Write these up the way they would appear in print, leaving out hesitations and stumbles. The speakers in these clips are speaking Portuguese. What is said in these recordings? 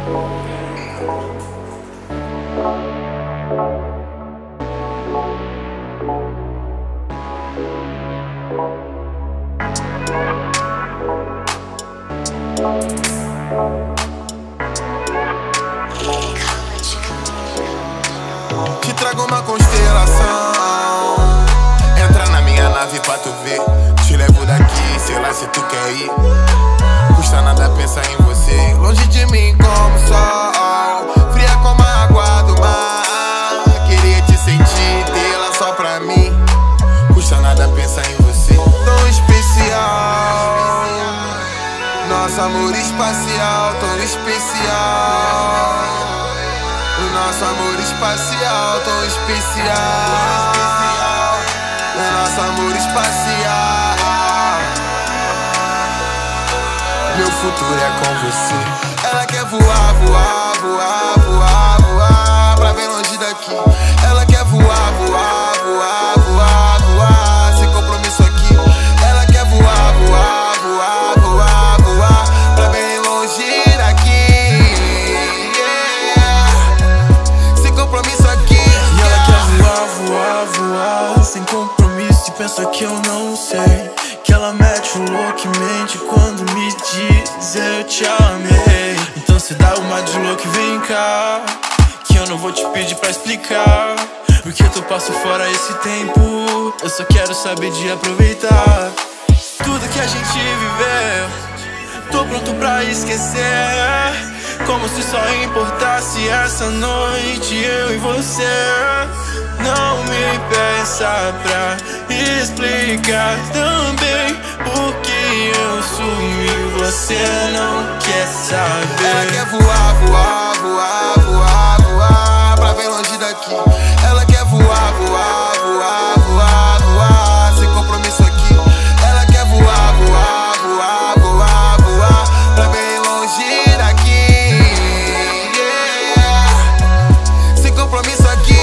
Te trago uma constelação. Entra na minha nave pra tu ver. Te levo daqui, sei lá se tu quer ir. Custa nada pensar em você. Longe de mim como sol, fria como a água do mar. Queria te sentir, tê-la só pra mim. Custa nada pensar em você. Tão especial, nosso amor espacial, tão especial. O nosso amor espacial, tão especial. O nosso amor espacial. Meu futuro é com você. Ela quer voar, voar, voar, voar, voar pra bem longe daqui. Ela quer voar, voar, voar, voar, voar sem compromisso aqui. Ela quer voar, voar, voar, voar, voar pra bem longe daqui. Sem compromisso e pensa que eu não sei. Que ela mete o louco e mente quando me diz eu te amei. Então se dá uma de louco e vem cá, que eu não vou te pedir pra explicar porque tu passa fora esse tempo. Eu só quero saber de aproveitar tudo que a gente viveu. Tô pronto pra esquecer, como se só importasse essa noite eu e você. Não me peça pra explicar também porque eu sumi, você não quer saber. Ela quer voar, voar, voar, voar, voar pra bem longe daqui. Ela quer voar, voar, voar, voar, voar sem compromisso aqui. Ela quer voar, voar, voar, voar, voar pra bem longe daqui. Sem compromisso aqui.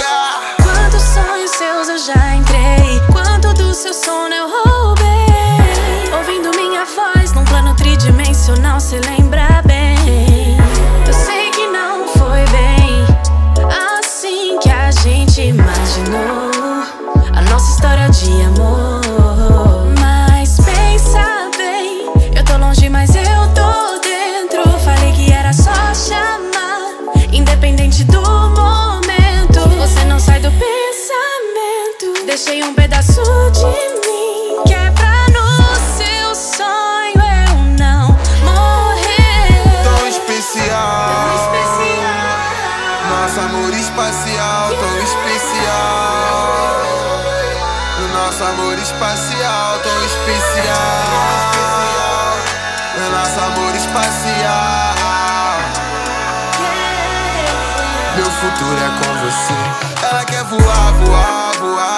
Eu já entrei, quanto do seu sono eu roubei. Ouvindo minha voz num plano tridimensional, cê lembra bem. Eu sei que não foi bem assim que a gente imaginou a nossa história de amor. Mas pensa bem, eu tô longe mas eu tô dentro. Falei que era só chamar, independente do momento. Você não sai do pensamento. Deixei um pedaço de mim que é pra no seu sonho eu não morrer. Tão especial, tão especial. Nosso amor espacial, tão especial. O nosso amor espacial, tão especial. O nosso amor espacial. Meu futuro é com você. Ela quer voar, voar, voar,